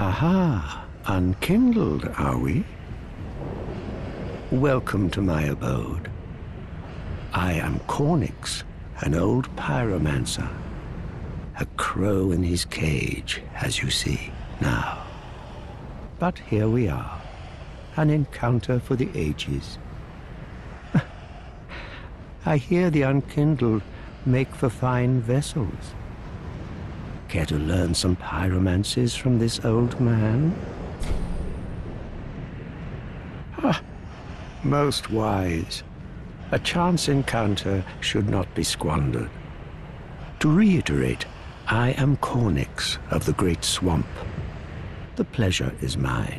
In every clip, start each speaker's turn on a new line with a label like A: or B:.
A: Aha, unkindled, are we? Welcome to my abode. I am Cornyx, an old pyromancer. A crow in his cage, as you see now. But here we are, an encounter for the ages. I hear the unkindled make for fine vessels. Care to learn some pyromancies from this old man? Ah, most wise. A chance encounter should not be squandered. To reiterate, I am Cornyx of the Great Swamp. The pleasure is mine.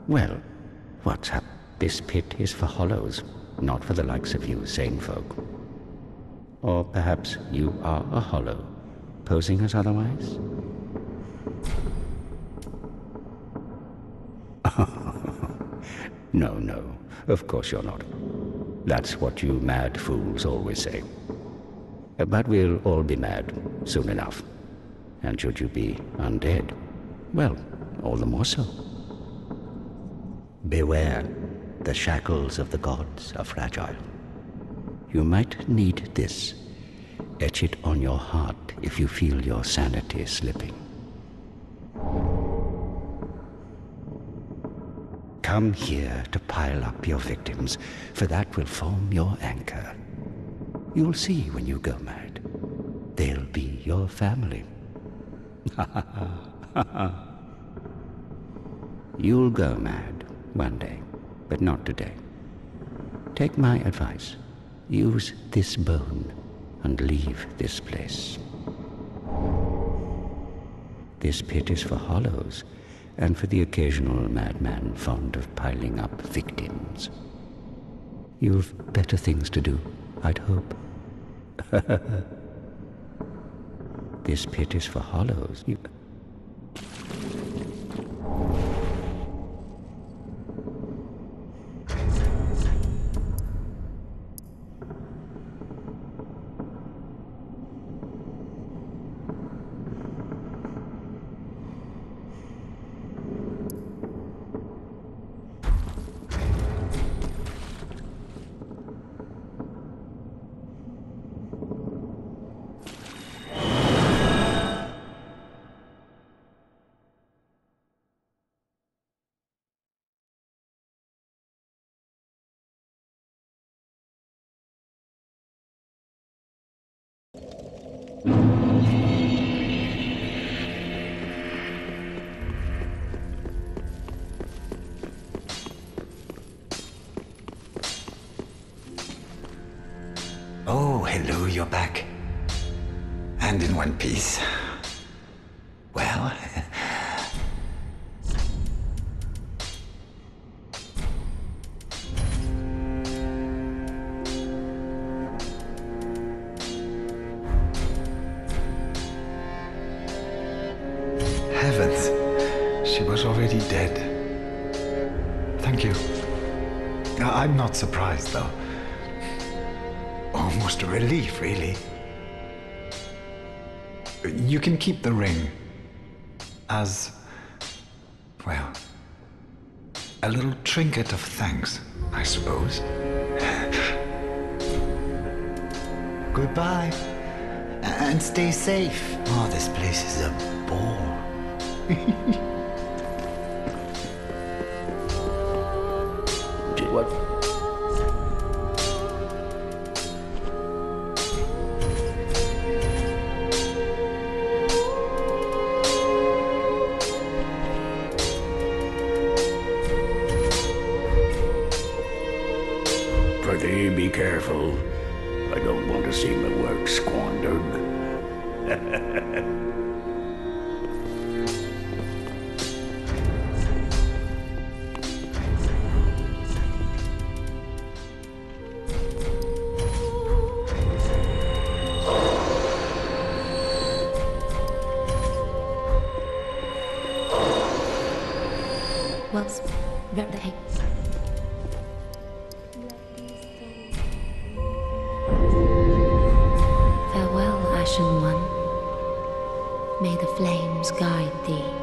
B: Well, what's up? This pit is for hollows, not for the likes of you sane folk. Or perhaps you are a hollow, posing as otherwise? No, no, of course you're not. That's what you mad fools always say. But we'll all be mad soon enough. And should you be undead, well, all the more so. Beware, the shackles of the gods are fragile. You might need this. Etch it on your heart if you feel your sanity slipping. Come here to pile up your victims, for that will form your anchor. You'll see when you go mad. They'll be your family. You'll go mad one day, but not today. Take my advice. Use this bone and leave this place. This pit is for hollows, and for the occasional madman fond of piling up victims. You've better things to do, I'd hope. This pit is for hollows.
C: Oh, hello, you're back. And in one piece. Well... Heavens, she was already dead. Thank you. I'm not surprised, though. Almost a relief, really. You can keep the ring as, well, a little trinket of thanks, I suppose. Goodbye, and stay safe. Oh, this place is a bore.
A: What? Pretty be careful. I don't want to see my work squandered.
D: Wells, where the heck? Farewell, Ashen One. May the flames guide thee.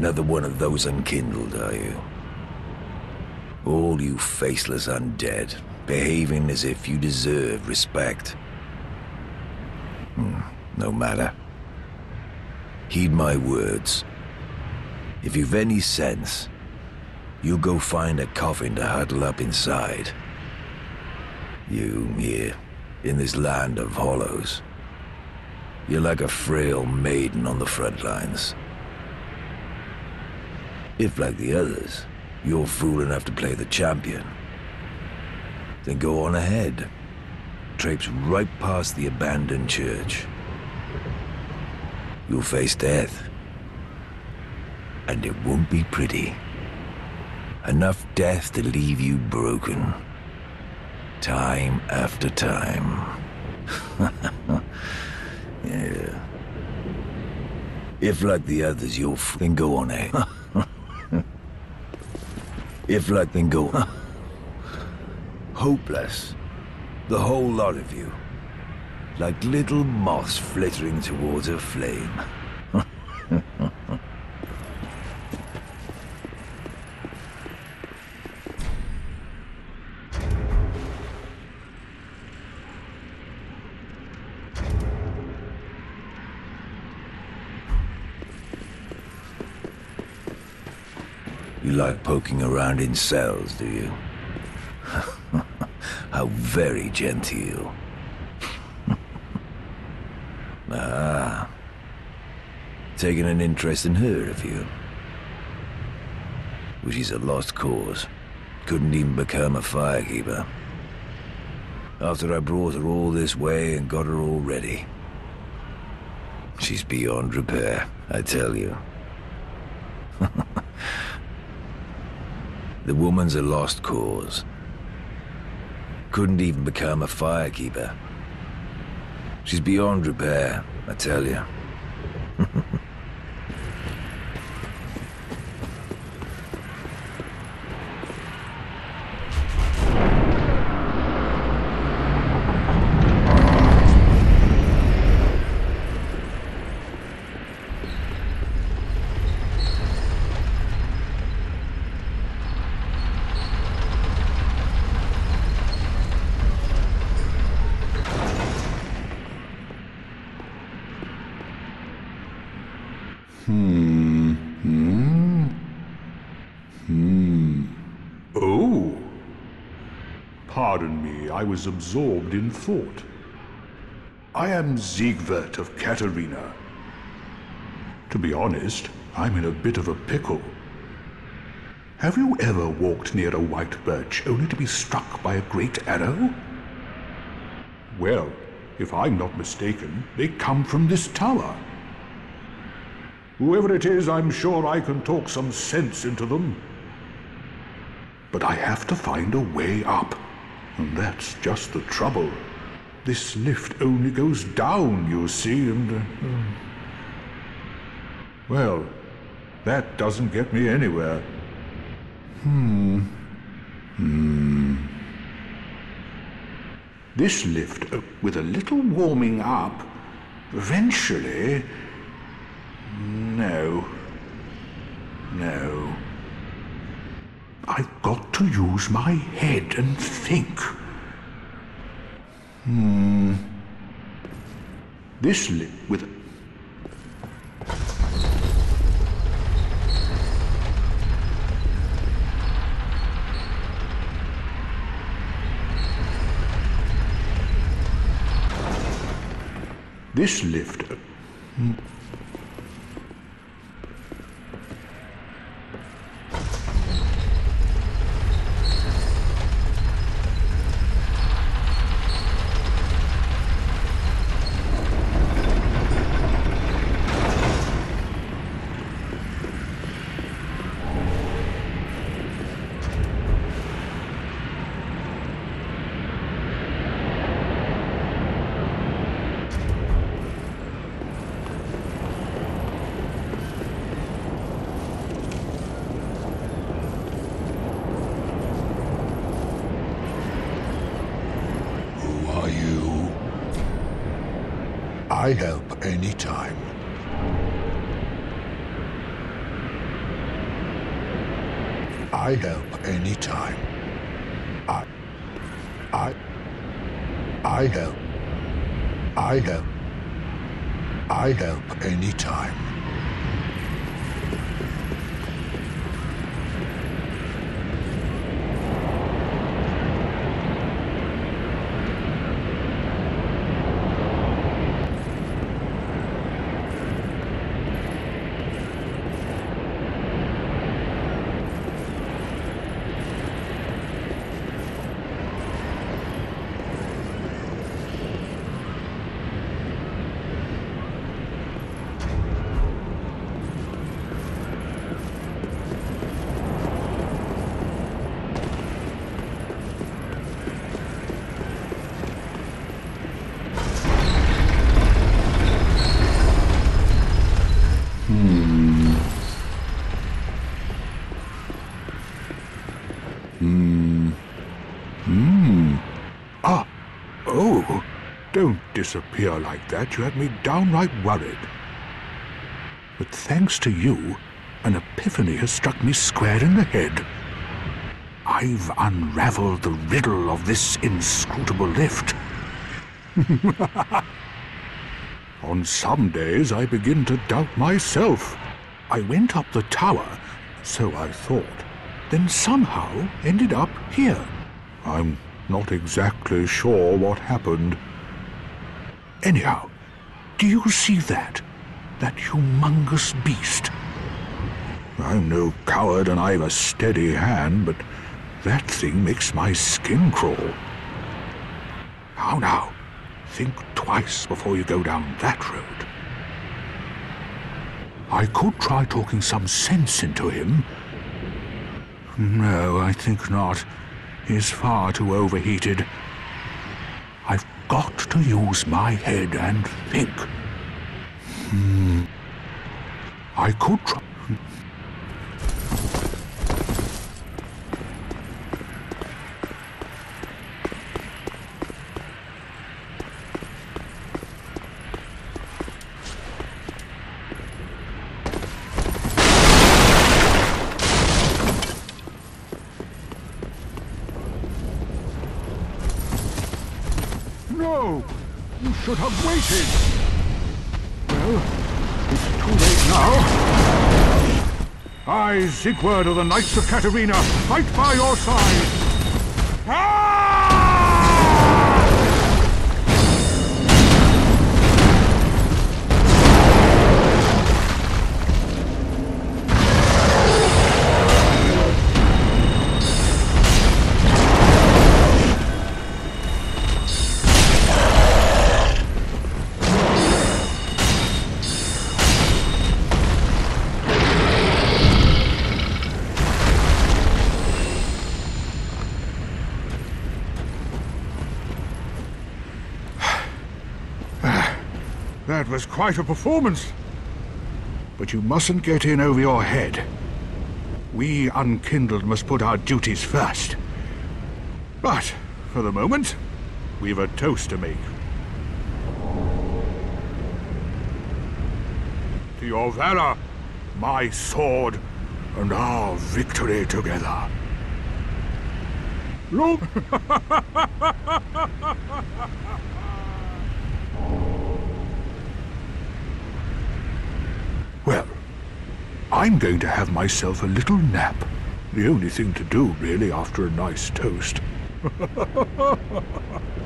E: Another one of those unkindled, are you? All you faceless undead, behaving as if you deserve respect. No matter. Heed my words. If you've any sense, you'll go find a coffin to huddle up inside. You, here, in this land of hollows. You're like a frail maiden on the front lines. If, like the others, you're fool enough to play the champion, then go on ahead. Traipse right past the abandoned church. You'll face death. And it won't be pretty. Enough death to leave you broken. Time after time. Yeah. If, like the others, you're then go on ahead. If, like, then go hopeless. The whole lot of you. Like little moths flittering towards a flame. You like poking around in cells, do you? How very genteel. Ah. Taken an interest in her, have you? Well, she's a lost cause. Couldn't even become a firekeeper. After I brought her all this way and got her all ready. She's beyond repair, I tell you. The woman's a lost cause. Couldn't even become a firekeeper. She's beyond repair, I tell you.
F: Oh. Pardon me, I was absorbed in thought. I am Siegwart of Katarina. To be honest, I'm in a bit of a pickle. Have you ever walked near a white birch only to be struck by a great arrow? Well, if I'm not mistaken, they come from this tower. Whoever it is, I'm sure I can talk some sense into them. But I have to find a way up, and that's just the trouble. This lift only goes down, you see, and... Well, that doesn't get me anywhere. This lift, with a little warming up, eventually... No. I've got to use my head and think. This lift with... This lift...
G: I help anytime.
F: I help anytime. I help. I help. I help anytime. Oh, don't disappear like that. You had me downright worried. But thanks to you, an epiphany has struck me square in the head. I've unraveled the riddle of this inscrutable lift. On some days I begin to doubt myself. I went up the tower, so I thought, then somehow ended up here. I'm not exactly sure what happened. Anyhow, do you see that? That humongous beast? I'm no coward and I've a steady hand, but that thing makes my skin crawl. How now? Think twice before you go down that road. I could try talking some sense into him. No, I think not. He's far too overheated. I've got to use my head and think. I could try... No! You should have waited! Well, it's too late now. I, Siegward of the Knights of Catarina, fight by your side! That was quite a performance. But you mustn't get in over your head. We unkindled must put our duties first. But, for the moment, we've a toast to make. To your valor, my sword, and our victory together. Look! Well, I'm going to have myself a little nap. The only thing to do, really, after a nice toast.